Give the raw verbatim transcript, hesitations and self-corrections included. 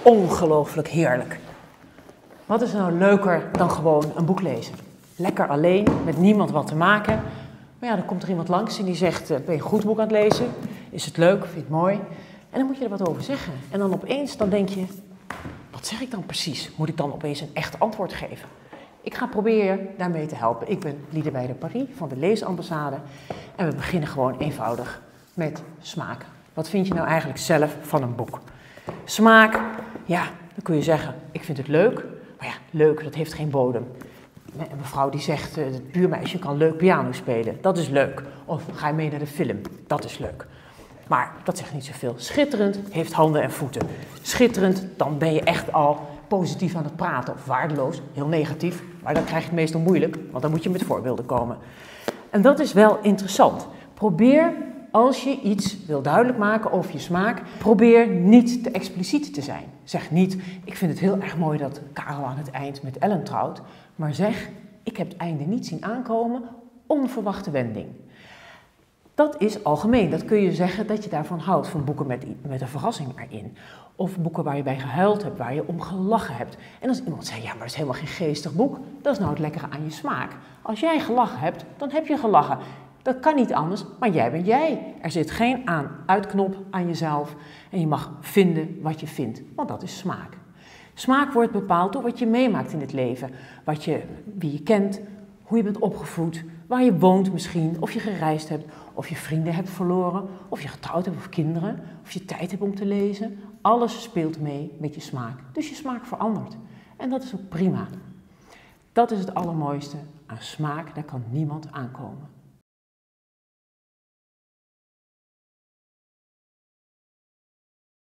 ongelooflijk heerlijk. Wat is nou leuker dan gewoon een boek lezen? Lekker alleen, met niemand wat te maken. Maar ja, dan komt er iemand langs en die zegt, ben je een goed boek aan het lezen? Is het leuk? Vind je het mooi? En dan moet je er wat over zeggen. En dan opeens, dan denk je, wat zeg ik dan precies? Moet ik dan opeens een echt antwoord geven? Ik ga proberen daarmee te helpen. Ik ben Liedewij de Paris van de Leesambassade. En we beginnen gewoon eenvoudig met smaak. Wat vind je nou eigenlijk zelf van een boek? Smaak, ja, dan kun je zeggen, ik vind het leuk. Maar ja, leuk, dat heeft geen bodem. Een mevrouw die zegt, het buurmeisje kan leuk piano spelen. Dat is leuk. Of ga je mee naar de film. Dat is leuk. Maar dat zegt niet zoveel. Schitterend heeft handen en voeten. Schitterend, dan ben je echt al positief aan het praten. Of waardeloos, heel negatief. Maar dan krijg je het meestal moeilijk, want dan moet je met voorbeelden komen. En dat is wel interessant. Probeer, als je iets wil duidelijk maken over je smaak, probeer niet te expliciet te zijn. Zeg niet, ik vind het heel erg mooi dat Karel aan het eind met Ellen trouwt. Maar zeg, ik heb het einde niet zien aankomen, onverwachte wending. Dat is algemeen. Dat kun je zeggen dat je daarvan houdt, van boeken met, met een verrassing erin. Of boeken waar je bij gehuild hebt, waar je om gelachen hebt. En als iemand zegt, ja, maar dat is helemaal geen geestig boek, dat is nou het lekkere aan je smaak. Als jij gelachen hebt, dan heb je gelachen. Dat kan niet anders, maar jij bent jij. Er zit geen aan-uitknop aan jezelf en je mag vinden wat je vindt, want dat is smaak. Smaak wordt bepaald door wat je meemaakt in het leven, wat je, wie je kent, hoe je bent opgevoed, waar je woont misschien, of je gereisd hebt, of je vrienden hebt verloren, of je getrouwd hebt of kinderen, of je tijd hebt om te lezen. Alles speelt mee met je smaak, dus je smaak verandert. En dat is ook prima. Dat is het allermooiste aan smaak, daar kan niemand aankomen.